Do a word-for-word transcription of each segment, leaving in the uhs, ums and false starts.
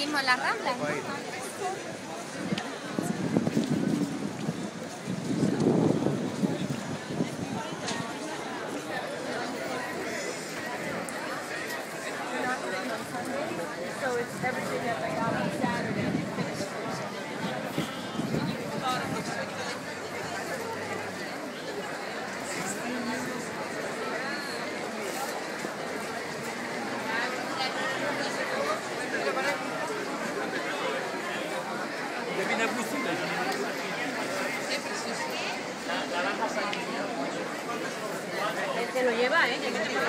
mismo en las Ramblas, ¿no? So it's everything that they got on Saturday. Él se lo lleva, ¿eh?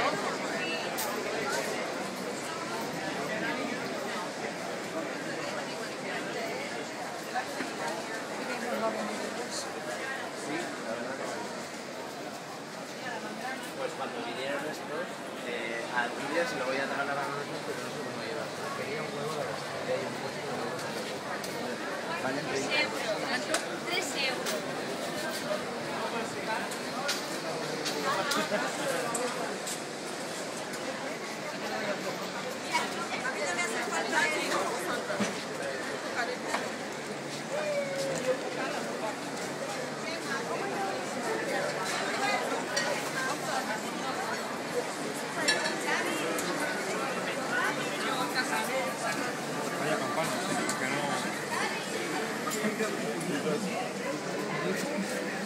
Pues cuando vinieron estos, eh, a Julia se lo voy a traer a la mano, pero no sé cómo llevar. Quería un huevo de los que hay un puesto de huevos. Valen treinta euros. tres euros. Vaya campana, que no...